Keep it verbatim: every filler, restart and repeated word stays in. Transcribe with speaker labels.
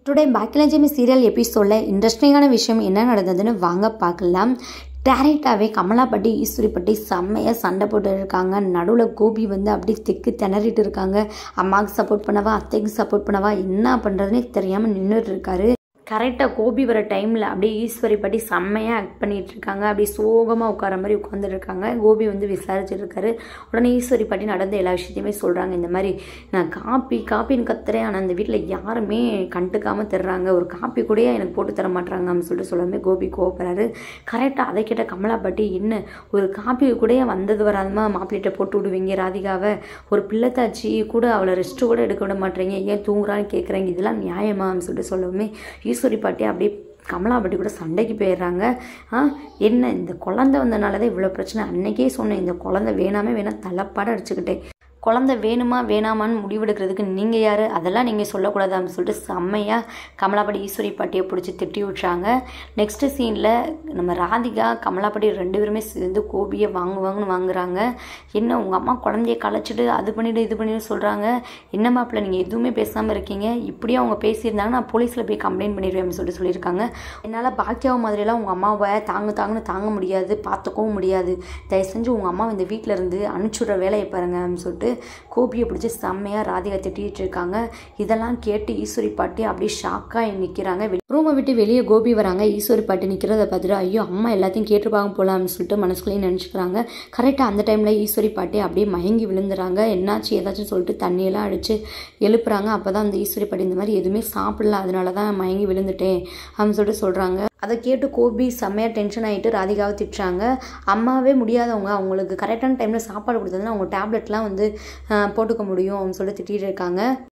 Speaker 1: Today Baakiyalakshmi serial எபிசோடில் இன்ட்ரெஸ்டிங்கான விஷயம் என்ன நடந்ததுன்னு வாங்க பார்க்கலாம். டேரெக்டாகவே கமலாப்பட்டி ஈஸ்வரிப்பட்டி செம்மையாக சண்டை போட்டு இருக்காங்க. நடுவில் கோபி வந்து அப்படி திக்கு திணறிட்டு இருக்காங்க. அம்மாவுக்கு சப்போர்ட் பண்ணவா, அத்தைக்கு சப்போர்ட் பண்ணவா, என்ன பண்ணுறதுனே தெரியாமல் நின்றுட்டு இருக்காரு. கரெக்டாக கோபி வர டைமில் அப்படியே ஈஸ்வரிப்பட்டி செம்மையாக ஆக்ட் பண்ணிகிட்டு இருக்காங்க. அப்படியே சோகமாக உட்கார மாதிரி உட்காந்துட்டு இருக்காங்க. கோபி வந்து விசாரிச்சுட்டு இருக்காரு. உடனே ஈஸ்வரிப்பட்டி நடந்த எல்லா விஷயத்தையுமே சொல்கிறாங்க. இந்த மாதிரி நான் காப்பி காப்பின்னு கத்துறேன், ஆனால் அந்த வீட்டில் யாருமே கண்டுக்காமல் தர்றாங்க, ஒரு காப்பி கூட எனக்கு போட்டு தர மாட்டாங்க அப்படின்னு சொல்லிட்டு சொல்லாமே கோபி கோவப்படுறாரு. கரெக்டாக அதை கேட்ட கமலாப்பட்டி, என்ன ஒரு காப்பி கூட வந்தது வராதமா மாப்பிள்ளைகிட்ட போட்டு விடுவீங்க ராதிகாவை, ஒரு பிள்ளைத்தாச்சி கூட அவளை ரெஸ்ட்டு கூட எடுக்க விட மாட்டேறீங்க, ஏன் தூங்குறான்னு கேட்குறீங்க, இதெல்லாம் நியாயமா அப்படின்னு சொல்லிட்டு சொல்லவுமே ஈஸ்வரிப்பட்டி அப்படியே கமலாப்பட்டி கூட சண்டைக்கு போயிடுறாங்க. ஆ என்ன இந்த குழந்தை வந்தனால தான் இவ்வளோ பிரச்சனை, அன்னைக்கே சொன்னேன் இந்த குழந்தை வேணாமே வேணாம் தலைப்பாட அடிச்சுக்கிட்டேன், குழந்தை வேணுமா வேணாமான்னு முடிவெடுக்கிறதுக்கு நீங்கள் யார், அதெல்லாம் நீங்கள் சொல்லக்கூடாது அப்படின்னு சொல்லிட்டு செம்மையாக கமலாப்பட்டி ஈஸ்வரிப்பட்டியை பிடிச்சி திட்டி விட்றாங்க. நெக்ஸ்ட்டு சீனில் நம்ம ராதிகா கமலாப்பட்டி ரெண்டு பேருமே சேர்ந்து கோபியை வாங்குவாங்கன்னு வாங்குறாங்க. என்ன உங்கள் அம்மா குழந்தைய கலைச்சிட்டு அது பண்ணிவிட்டு இது பண்ணிட்டு சொல்கிறாங்க, என்ன மாப்பிள்ள நீங்கள் எதுவுமே பேசாமல் இருக்கீங்க, இப்படியே அவங்க பேசியிருந்தாங்க நான் போலீஸில் போய் கம்ப்ளைண்ட் பண்ணிடுவேன் சொல்லிட்டு சொல்லியிருக்காங்க. என்னால் பாக்கியாவை மாதிரியெல்லாம் உங்கள் அம்மாவை தாங்க தாங்கன்னு தாங்க முடியாது, பார்த்துக்கவும் முடியாது, தயவு செஞ்சு உங்கள் அம்மாவை இந்த வீட்டில் இருந்து அனுப்பிச்சுடுற வேலையை பாருங்க அப்படின்னு சொல்லிட்டு கோபியை பிடிச்சி செம்மையாக ராதிகா திட்டிகிட்டு இருக்காங்க. இதெல்லாம் கேட்டு ஈஸ்வரிப்பட்டி அப்படியே ஷாக்காக நிற்கிறாங்க. ரூமை விட்டு வெளியே கோபி வராங்க. ஈஸ்வரிப்பட்டி நிற்கிறத பார்த்துட்டு ஐயோ அம்மா எல்லாத்தையும் கேட்டுருப்பாங்க போல அப்படின்னு சொல்லிட்டு மனசுக்குள்ளேயும் நினச்சிக்கிறாங்க. கரெக்டாக அந்த டைமில் ஈஸ்வரிப்பட்டி அப்படியே மயங்கி விழுந்துறாங்க. என்னாச்சு ஏதாச்சும் சொல்லிட்டு தண்ணியெல்லாம் அடித்து எழுப்புறாங்க. அப்போ தான் அந்த ஈஸ்வரிப்பட்டி இந்த மாதிரி எதுவுமே சாப்பிடல, அதனால தான் மயங்கி விழுந்துட்டேன் அப்படின்னு சொல்லிட்டு சொல்கிறாங்க. அதை கேட்டு கோபி செம்மையாக டென்ஷன் ஆகிட்டு ராதிகாவை திட்டுறாங்க. அம்மாவே முடியாதவங்க, அவங்களுக்கு கரெக்டான டைமில் சாப்பாடு கொடுத்ததுன்னா அவங்க டேப்லெட்லாம் வந்து போட்டுக்க முடியும் அப்படின்னு சொல்லிட்டு திட்டிகிட்டு இருக்காங்க.